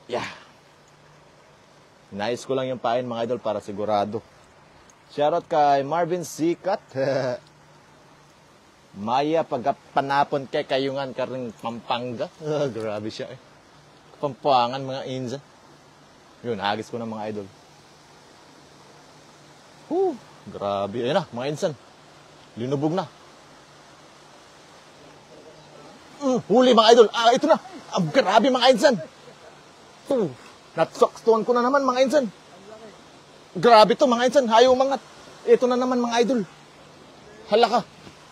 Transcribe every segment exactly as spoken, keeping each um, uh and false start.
Yeah. Nais ko lang yung pain mga idol para sigurado. Shoutout kay Marvin Sikat. Maya pagpanapon kay kayungan karing Pampanga. Grabe siya eh. Pampangan mga insan. Yun, agis ko na mga idol. Whew, grabe. Ayun na, mga insan. Linubog na. Mm, huli mga idol. Ah, ito na. Ah, grabe mga insan. Uh, natsakstuhan ko na naman mga insan. Grabe to mga insan. Hayo umangat. Ito na naman mga idol. Hala ka.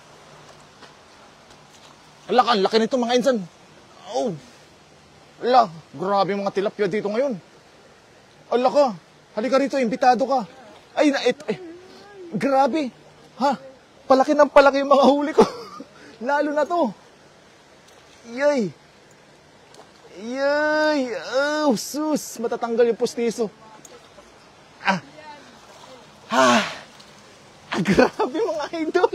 Hala ka, laki nito mga insan. Oh. Hala, grabe mga tilapia dito ngayon. Hala ka. Halika rito, imbitado ka. Ay, na, et, eh, grabe. Ha? Palaki ng palaki yung mga huli ko. Lalo na to. Yay. Yay. Oh, sus. Matatanggal yung pustiso. Ah. Ha. Ah, grabe mga idol.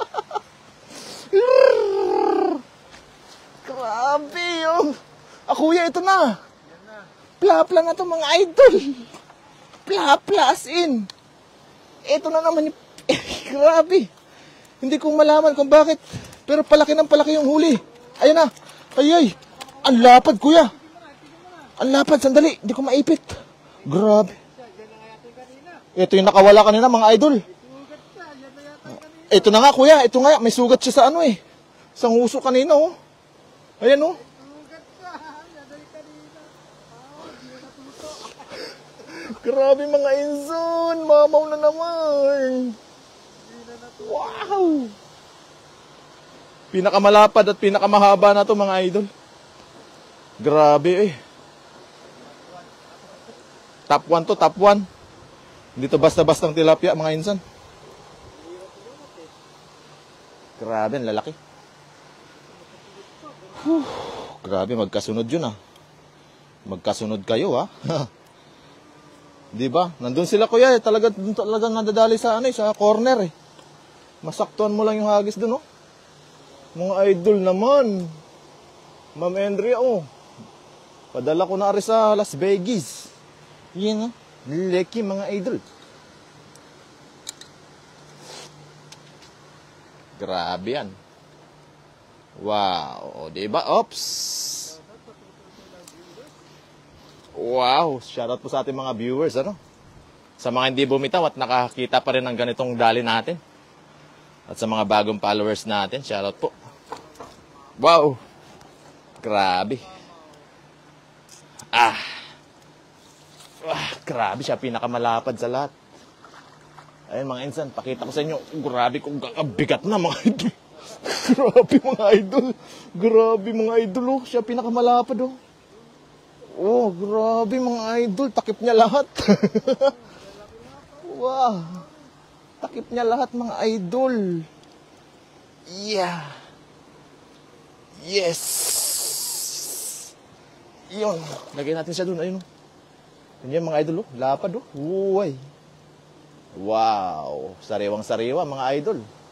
Grabe yung. Ah, kuya, ito na. Pla-pla na to mga idol. Pla-pla as in. Ito na naman yung. Eh, grabe. Hindi ko malaman kung bakit. Pero palaki ng palaki yung huli. Ayun na. Ay, ay. Ang lapad, kuya. Ang lapad, sandali. Hindi ko maipit. Grabe. Ito yung nakawala kanina, mga idol. Ito na nga, kuya. Ito nga, may sugat siya sa ano eh. Sa nguso kanina, oh. Ayan, oh. Grabe, mga inson. Mamaw na naman. Wow. Pinakamalapad at pinakamahaba na to mga idol. Grabe eh. Top one to, top one. Hindi to basta-bastang tilapia mga insan. Grabe, lalaki. Whew. Grabe, magkasunod yun ah. Magkasunod kayo ah. Di ba? Nandun sila kuya eh. Talaga, talaga nadadali sa ano eh, sa corner eh. Masaktuan mo lang yung hagis dun oh. Mga idol naman. Ma'am Andrea, oh. Padala ko na rin sa Las Vegas. Yan, oh. Leki, mga idol. Grabe yan. Wow. Diba? Oops. Wow. Shoutout po sa ating mga viewers, ano? Sa mga hindi bumitaw at nakakita pa rin ng ganitong dali natin. At sa mga bagong followers natin, shoutout po. Wow! Grabe. Ah! Ah, grabe siya, pinakamalapad sa lahat. Ayun mga insan, pakita ko sa inyo. Grabe kung kakabigat na mga idol. Grabe mga idol. Grabe mga idol, oh. Siya pinakamalapad, oh. Oh, grabe mga idol. Takip niya lahat. Wow! Takip niya lahat mga idol. Yeah! Yes! Yun. Lagay natin siya dun. Ayun. Yan mga idol. Oh. Lapad. Oh. Uy. Wow. Sariwang-sariwa mga idol.